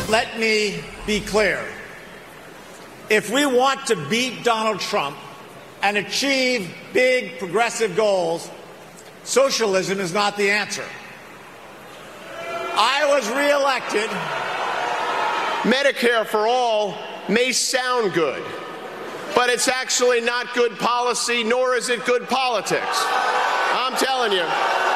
Let me be clear. If we want to beat Donald Trump and achieve big progressive goals, socialism is not the answer. I was reelected. Medicare for all may sound good, but it's actually not good policy, nor is it good politics. I'm telling you.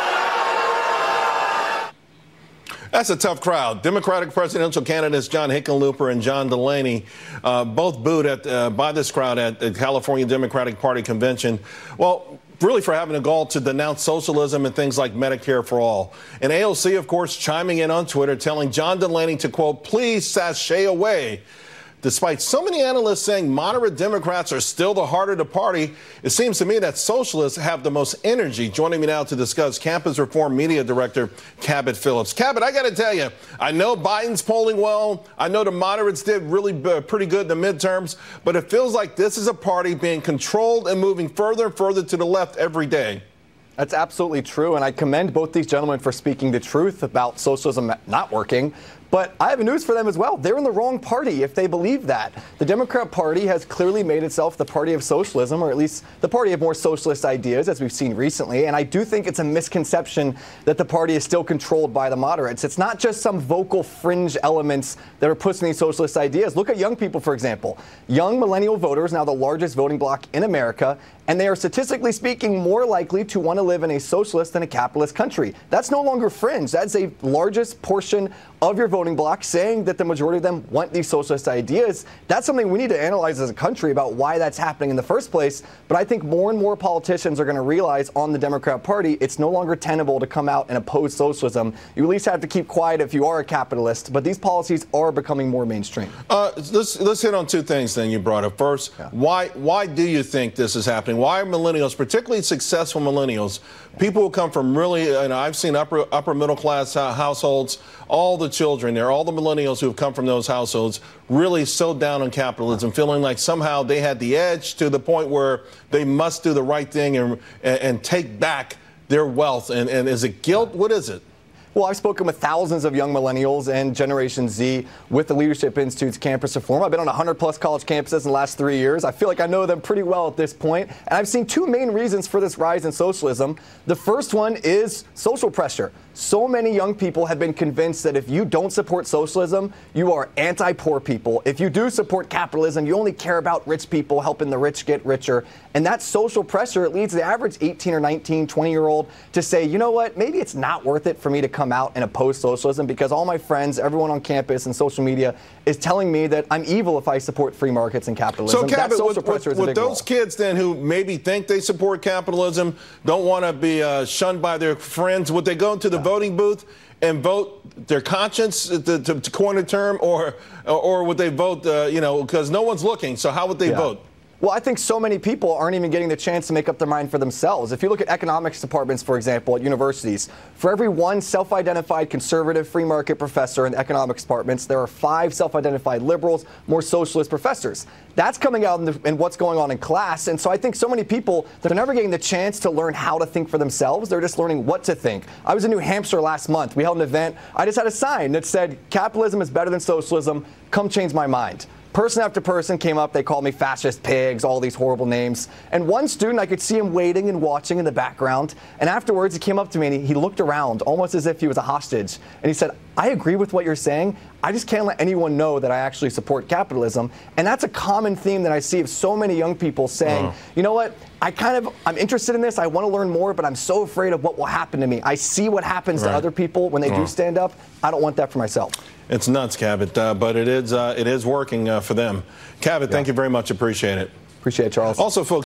That's a tough crowd. Democratic presidential candidates John Hickenlooper and John Delaney both booed by this crowd at the California Democratic Party convention. Well, really for having a goal to denounce socialism and things like Medicare for all. And AOC, of course, chiming in on Twitter, telling John Delaney to, quote, please sashay away. Despite so many analysts saying moderate Democrats are still the heart of the party, it seems to me that socialists have the most energy. Joining me now to discuss Campus Reform Media Director Cabot Phillips. Cabot, I got to tell you, I know Biden's polling well. I know the moderates did really pretty good in the midterms, but it feels like this is a party being controlled and moving further and further to the left every day. That's absolutely true, and I commend both these gentlemen for speaking the truth about socialism not working. But I have news for them as well. They're in the wrong party if they believe that. The Democrat Party has clearly made itself the party of socialism, or at least the party of more socialist ideas, as we've seen recently. And I do think it's a misconception that the party is still controlled by the moderates. It's not just some vocal fringe elements that are pushing these socialist ideas. Look at young people, for example. Young millennial voters, now the largest voting bloc in America, and they are statistically speaking more likely to want to live in a socialist than a capitalist country. That's no longer fringe. That's a largest portion of your voting bloc saying that the majority of them want these socialist ideas. That's something we need to analyze as a country about why that's happening in the first place. But I think more and more politicians are going to realize on the Democrat Party it's no longer tenable to come out and oppose socialism. You at least have to keep quiet if you are a capitalist. But these policies are becoming more mainstream. Let's hit on two things then you brought up. First, why do you think this is happening? Why are millennials, particularly successful millennials, people who come from really, I've seen upper middle class households, all the children there, all the millennials who have come from those households, really so down on capitalism, feeling like somehow they had the edge to the point where they must do the right thing and take back their wealth. And is it guilt? What is it? Well, I've spoken with thousands of young millennials and Generation Z with the Leadership Institute's Campus Reform. I've been on 100-plus college campuses in the last 3 years. I feel like I know them pretty well at this point. And I've seen two main reasons for this rise in socialism. The first one is social pressure. So many young people have been convinced that if you don't support socialism, you are anti-poor people. If you do support capitalism, you only care about rich people, helping the rich get richer. And that social pressure, it leads the average 18 or 19, 20-year-old to say, you know what, maybe it's not worth it for me to come out and oppose socialism because all my friends, everyone on campus and social media is telling me that I'm evil if I support free markets and capitalism. So, Cabot, with those kids then who maybe think they support capitalism, don't want to be shunned by their friends, would they go into the voting booth and vote their conscience, to coin a term, or would they vote, because no one's looking, so how would they vote? Well, I think so many people aren't even getting the chance to make up their mind for themselves. If you look at economics departments, for example, at universities, for every one self-identified conservative free market professor in the economics departments, there are 5 self-identified liberals, more socialist professors. That's coming out in what's going on in class. And so I think so many people, they're never getting the chance to learn how to think for themselves. They're just learning what to think. I was in New Hampshire last month. We held an event. I just had a sign that said, capitalism is better than socialism. Come change my mind. Person after person came up. They called me fascist pigs, all these horrible names. And one student, I could see him waiting and watching in the background. And afterwards, he came up to me and he looked around almost as if he was a hostage. And he said, I agree with what you're saying. I just can't let anyone know that I actually support capitalism. And that's a common theme that I see of so many young people saying, you know what, I'm interested in this. I want to learn more, but I'm so afraid of what will happen to me. I see what happens to other people when they do stand up. I don't want that for myself. It's nuts, Cabot, but it is working for them. Cabot, thank you very much. Appreciate it. Appreciate it, Charles. Also, folks.